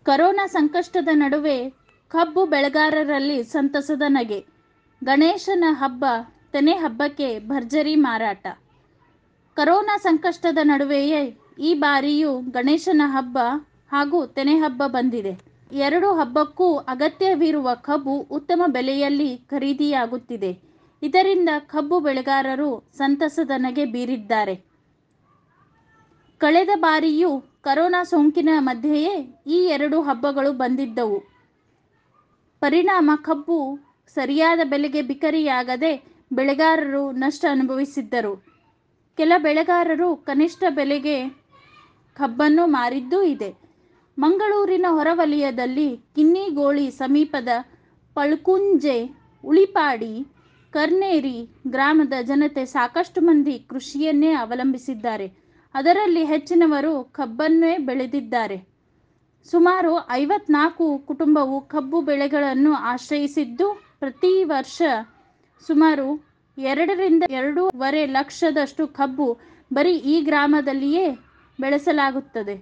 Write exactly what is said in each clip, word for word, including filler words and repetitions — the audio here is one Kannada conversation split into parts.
ಕರೋನಾ ಸಂಕಷ್ಟದ ನಡುವೆ ಕಬ್ಬು ಬೆಳೆಗಾರರಲ್ಲಿ ಸಂತಸದ ನಗೆ. ಗಣೇಶನ ಹಬ್ಬ ತೆನೆ ಹಬ್ಬಕ್ಕೆ ಭರ್ಜರಿ ಮಾರಾಟ. ಕರೋನಾ ಸಂಕಷ್ಟದ ನಡುವೆಯೇ ಈ ಬಾರಿಯೂ ಗಣೇಶನ ಹಬ್ಬ ಹಾಗೂ ತೆನೆ ಹಬ್ಬ ಬಂದಿದೆ. ಎರಡು ಹಬ್ಬಕ್ಕೂ ಅಗತ್ಯವಿರುವ ಕಬ್ಬು ಉತ್ತಮ ಬೆಲೆಯಲ್ಲಿ ಖರೀದಿಯಾಗುತ್ತಿದೆ. ಇದರಿಂದ ಕಬ್ಬು ಬೆಳೆಗಾರರು ಸಂತಸದ ನಗೆ ಬೀರಿದ್ದಾರೆ. ಕಳೆದ ಬಾರಿಯೂ ಕರೋನಾ ಸೋಂಕಿನ ಮಧ್ಯೆಯೇ ಈ ಎರಡು ಹಬ್ಬಗಳು ಬಂದಿದ್ದವು. ಪರಿಣಾಮ ಕಬ್ಬು ಸರಿಯಾದ ಬೆಲೆಗೆ ಬಿಕರಿಯಾಗದೆ ಬೆಳೆಗಾರರು ನಷ್ಟ ಅನುಭವಿಸಿದ್ದರು. ಕೆಲ ಬೆಳೆಗಾರರು ಕನಿಷ್ಠ ಬೆಲೆಗೆ ಕಬ್ಬನ್ನು ಮಾರಿದ್ದೂ ಇದೆ. ಮಂಗಳೂರಿನ ಹೊರವಲಯದಲ್ಲಿ ಕಿನ್ನಿಗೋಳಿ ಸಮೀಪದ ಪಳ್ಕುಂಜೆ, ಉಳಿಪಾಡಿ, ಕರ್ನೇರಿ ಗ್ರಾಮದ ಜನತೆ ಸಾಕಷ್ಟು ಮಂದಿ ಕೃಷಿಯನ್ನೇ ಅವಲಂಬಿಸಿದ್ದಾರೆ. ಅದರಲ್ಲಿ ಹೆಚ್ಚಿನವರು ಕಬ್ಬನ್ನೇ ಬೆಳೆದಿದ್ದಾರೆ. ಸುಮಾರು ಐವತ್ನಾಲ್ಕು ಕುಟುಂಬವು ಕಬ್ಬು ಬೆಳೆಗಳನ್ನು ಆಶ್ರಯಿಸಿದ್ದು, ಪ್ರತಿ ವರ್ಷ ಸುಮಾರು ಎರಡರಿಂದ ಎರಡೂವರೆ ಲಕ್ಷದಷ್ಟು ಕಬ್ಬು ಬರೀ ಈ ಗ್ರಾಮದಲ್ಲಿಯೇ ಬೆಳೆಸಲಾಗುತ್ತದೆ.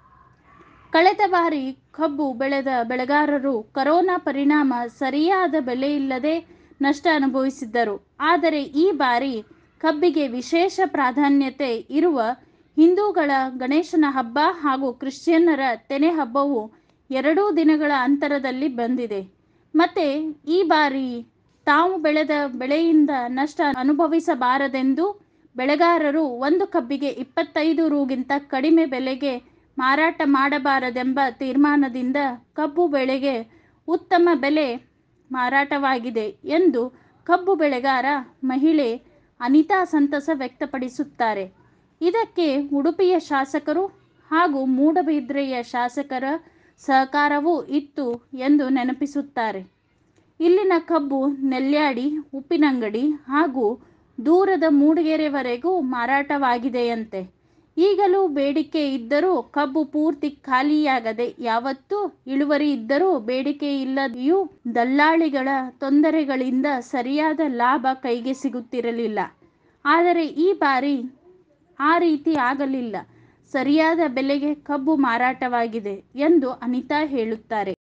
ಕಳೆದ ಬಾರಿ ಕಬ್ಬು ಬೆಳೆದ ಬೆಳೆಗಾರರು ಕರೋನಾ ಪರಿಣಾಮ ಸರಿಯಾದ ಬೆಲೆಯಿಲ್ಲದೆ ನಷ್ಟ ಅನುಭವಿಸಿದ್ದರು. ಆದರೆ ಈ ಬಾರಿ ಕಬ್ಬಿಗೆ ವಿಶೇಷ ಪ್ರಾಧಾನ್ಯತೆ ಇರುವ ಹಿಂದೂಗಳ ಗಣೇಶನ ಹಬ್ಬ ಹಾಗೂ ಕ್ರಿಶ್ಚಿಯನ್ನರ ತೆನೆ ಹಬ್ಬವು ಎರಡೂ ದಿನಗಳ ಅಂತರದಲ್ಲಿ ಬಂದಿದೆ. ಮತ್ತೆ ಈ ಬಾರಿ ತಾವು ಬೆಳೆದ ಬೆಳೆಯಿಂದ ನಷ್ಟ ಅನುಭವಿಸಬಾರದೆಂದು ಬೆಳೆಗಾರರು ಒಂದು ಕಬ್ಬಿಗೆ ಇಪ್ಪತ್ತೈದು ರುಗಿಂತ ಕಡಿಮೆ ಬೆಲೆಗೆ ಮಾರಾಟ ಮಾಡಬಾರದೆಂಬ ತೀರ್ಮಾನದಿಂದ ಕಬ್ಬು ಬೆಳೆಗೆ ಉತ್ತಮ ಬೆಲೆ ಮಾರಾಟವಾಗಿದೆ ಎಂದು ಕಬ್ಬು ಬೆಳೆಗಾರ ಮಹಿಳೆ ಅನಿತಾ ಸಂತಸ ವ್ಯಕ್ತಪಡಿಸುತ್ತಾರೆ. ಇದಕ್ಕೆ ಉಡುಪಿಯ ಶಾಸಕರು ಹಾಗೂ ಮೂಡಬಿದ್ರೆಯ ಶಾಸಕರ ಸಹಕಾರವೂ ಇತ್ತು ಎಂದು ನೆನಪಿಸುತ್ತಾರೆ. ಇಲ್ಲಿನ ಕಬ್ಬು ನೆಲ್ಯಾಡಿ, ಉಪ್ಪಿನಂಗಡಿ ಹಾಗೂ ದೂರದ ಮೂಡಿಗೆರೆವರೆಗೂ ಮಾರಾಟವಾಗಿದೆಯಂತೆ. ಈಗಲೂ ಬೇಡಿಕೆ ಇದ್ದರೂ ಕಬ್ಬು ಪೂರ್ತಿ ಖಾಲಿಯಾಗದೆ, ಯಾವತ್ತೂ ಇಳುವರಿ ಇದ್ದರೂ ಬೇಡಿಕೆ ಇಲ್ಲದೆಯೂ ದಲ್ಲಾಳಿಗಳ ತೊಂದರೆಗಳಿಂದ ಸರಿಯಾದ ಲಾಭ ಕೈಗೆ ಸಿಗುತ್ತಿರಲಿಲ್ಲ. ಆದರೆ ಈ ಬಾರಿ ಆ ರೀತಿ ಆಗಲಿಲ್ಲ. ಸರಿಯಾದ ಬೆಲೆಗೆ ಕಬ್ಬು ಮಾರಾಟವಾಗಿದೆ ಎಂದು ಅನಿತಾ ಹೇಳುತ್ತಾರೆ.